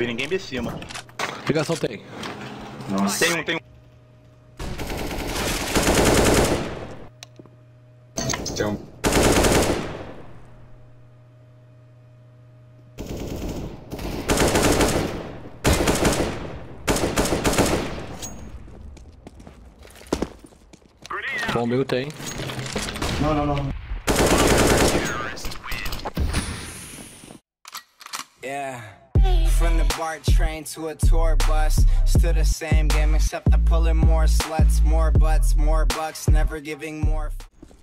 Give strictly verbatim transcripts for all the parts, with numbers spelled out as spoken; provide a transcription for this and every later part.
Vi ninguém B cima. Ligação tem. Nossa. Tem um, tem um. Tem um. Bom, meu tem. Não, não, não. Yeah. From the BART train to a tour bus, still the same game except I'm pulling more sluts, more butts, more bucks, never giving more.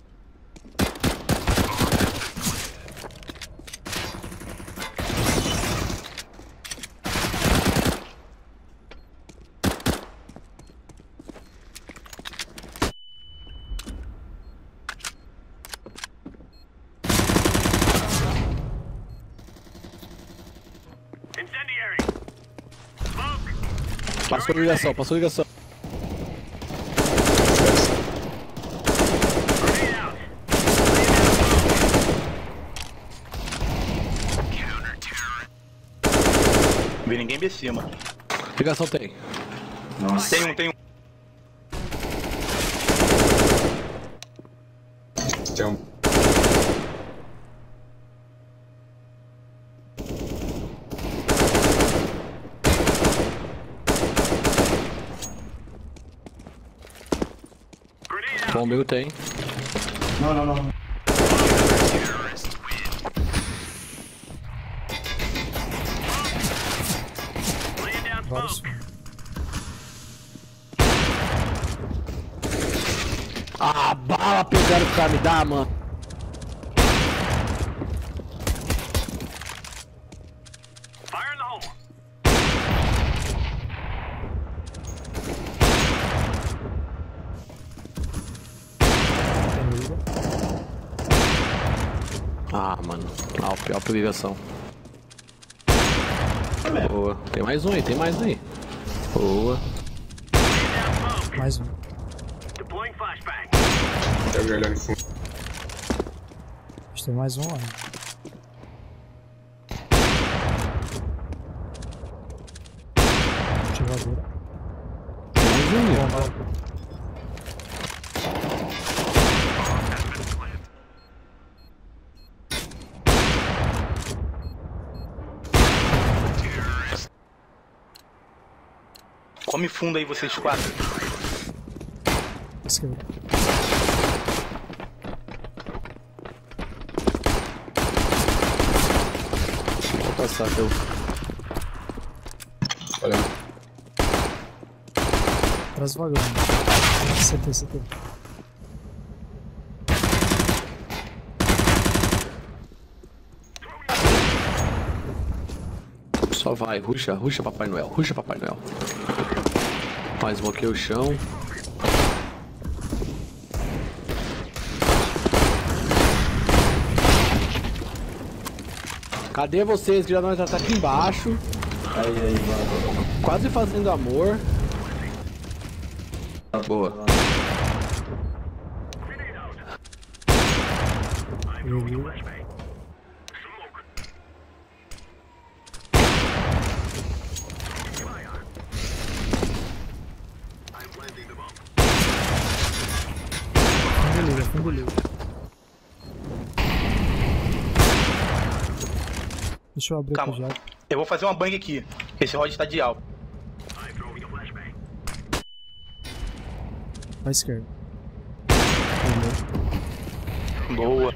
Passou ligação, passou ligação. Vi ninguém B cima. Ligação tem. Nossa. Tem um, tem um. Tem um. Bom, meu tem. Não, não, não. Vários. Ah, bala pegaram o cara me dá, mano. Fire in the hole. Ah, mano. Ah, pior pra ligação. Boa. Tem mais um aí, tem mais um aí. Boa. Mais um. Tem alguém olhando em fundo. Acho que tem mais um lá. Ativadora. Tem mais um aí. Come fundo aí, vocês quatro. Esquerda. Vou passar pelo. Olha. Traz o vagão. C T, C T. Só vai, ruxa, ruxa Papai Noel, ruxa Papai Noel. Mais um aqui o chão. Cadê vocês que já nós já tá aqui embaixo? Aí, aí, mano. Quase fazendo amor. Boa. Fundo livre, fundo livre. Deixa eu abrir Calma. aqui já. Eu vou fazer uma bang aqui. Esse rod está de alvo. Pra esquerda. Boa.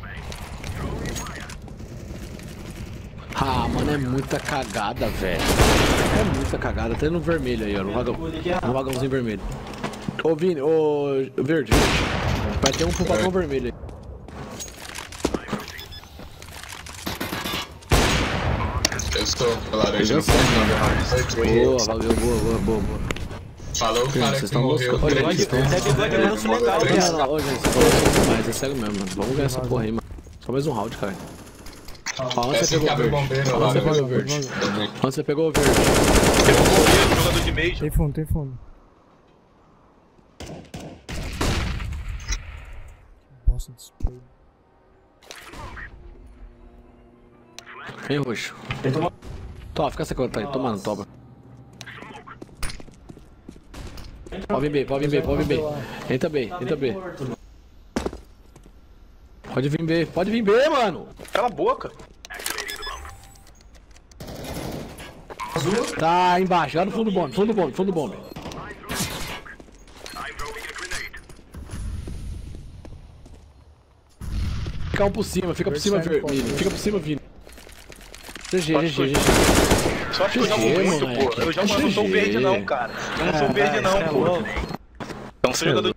Ah, mano, é muita cagada, velho. É muita cagada. Até no vermelho aí, ó. No vagão. No vagãozinho vermelho. Ô, Vini, ô, verde, verde. Vai ter um pro vagão vermelho aí. Eu estou laranja. Eu sei, Boa, valeu, boa, boa, boa, boa. Falou o cara Vocês que estão morreu. loucos. Olha, esse bigode é lance legal, Não, cara. não, ô, gente, vocês estão loucos demais. É sério mesmo, mano. Vamos ganhar essa porra aí, mano. Só mais um round, cara. Ó, onde É você assim que pegou o abre o verde? bombeiro Onde lá, você né? pegou o verde? Onde você pegou o verde? Pegou um bombeiro, jogador de meio. Tem fundo, tem fundo. Bosta de spray. Vem, roxo. Tó, fica essa conta aí, tomando, toma. Pode vir B, pode vir B, pode vir B. Entra B, entra B. Pode vir B, pode vir B, mano. Cala a boca. Tá embaixo, lá no fundo do bombe, fundo do bombe, fundo do bombe. Fica um por cima, fica por cima, Vini. Fica por cima, Vini. G G, G G, G G. Só que eu jogo muito, pô. Eu jogo, eu não sou verde não, cara. Eu não sou verde não, pô. Então sou jogador